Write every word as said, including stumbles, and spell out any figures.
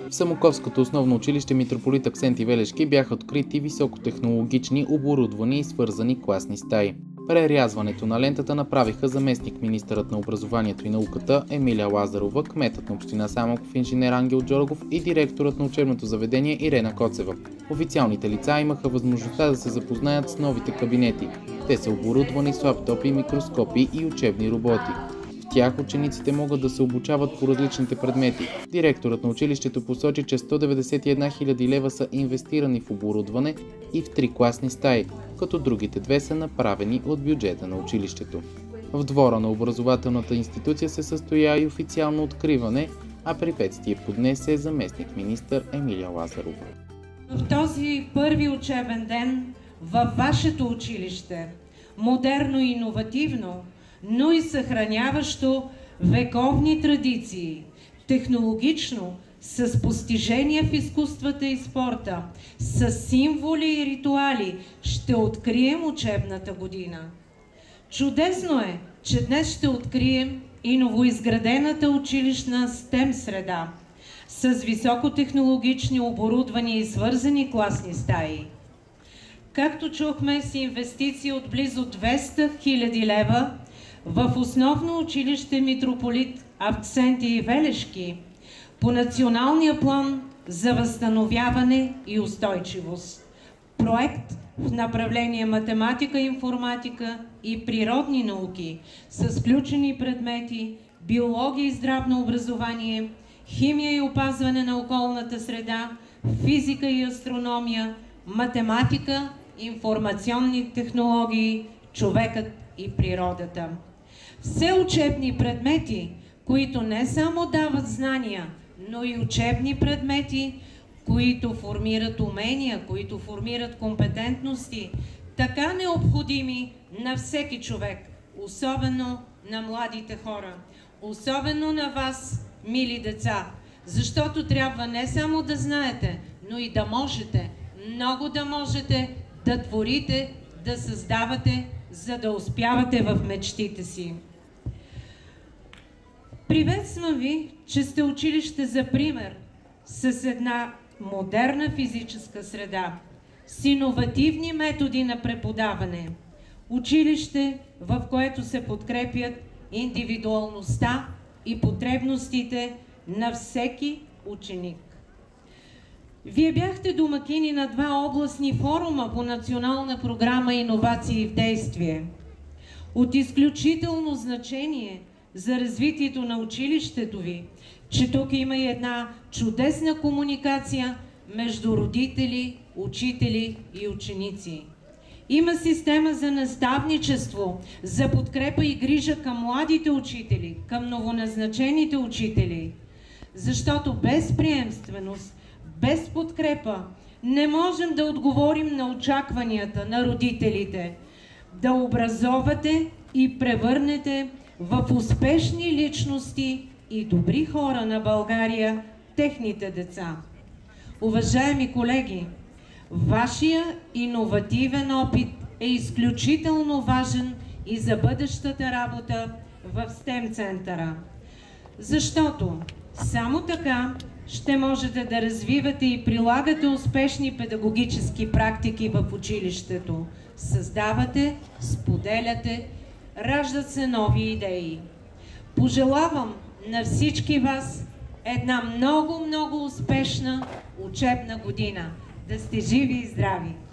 В Самоковското основно училище Митрополит Аксенти Велешки бяха открити високотехнологични, оборудвани и свързани класни стаи. Прерязването на лентата направиха заместник министърът на образованието и науката Емилия Лазарова, кметът на община Самоков инженер Ангел Джоргов и директорът на учебното заведение Ирена Коцева. Официалните лица имаха възможността да се запознаят с новите кабинети. Те са оборудвани с лаптопи, микроскопи и учебни роботи. В тях учениците могат да се обучават по различните предмети. Директорът на училището посочи, че сто деветдесет и една хиляди лева са инвестирани в оборудване и в три класни стаи, като другите две са направени от бюджета на училището. В двора на образователната институция се състоя и официално откриване, а приветствие поднесе заместник министър Емилия Лазарова. В този първи учебен ден във вашето училище, модерно и иновативно, но и съхраняващо вековни традиции, технологично, с постижения в изкуствата и спорта, с символи и ритуали, ще открием учебната година. Чудесно е, че днес ще открием и новоизградената училищна стем среда, с високотехнологични оборудвани и свързани класни стаи. Както чухме, с инвестиции от близо двеста хиляди лева в основно училище Митрополит Аксенти Велешки по националния план за възстановяване и устойчивост. Проект в направление математика, информатика и природни науки с включени предмети биология и здравно образование, химия и опазване на околната среда, физика и астрономия, математика, информационни технологии, човекът и природата. Все учебни предмети, които не само дават знания, но и учебни предмети, които формират умения, които формират компетентности, така необходими на всеки човек, особено на младите хора, особено на вас, мили деца, защото трябва не само да знаете, но и да можете, много да можете да творите, да създавате, за да успявате в мечтите си. Приветствам ви, че сте училище за пример с една модерна физическа среда, с иновативни методи на преподаване. Училище, в което се подкрепят индивидуалността и потребностите на всеки ученик. Вие бяхте домакини на два областни форума по национална програма „Иновации в действие“. От изключително значение за развитието на училището ви, че тук има и една чудесна комуникация между родители, учители и ученици. Има система за наставничество, за подкрепа и грижа към младите учители, към новоназначените учители, защото без приемственост, без подкрепа не можем да отговорим на очакванията на родителите, да образовате и превърнете в успешни личности и добри хора на България техните деца. Уважаеми колеги, вашия иновативен опит е изключително важен и за бъдещата работа в стем центъра, защото само така ще можете да развивате и прилагате успешни педагогически практики в училището. Създавате, споделяте, раждат се нови идеи. Пожелавам на всички вас една много, много успешна учебна година. Да сте живи и здрави!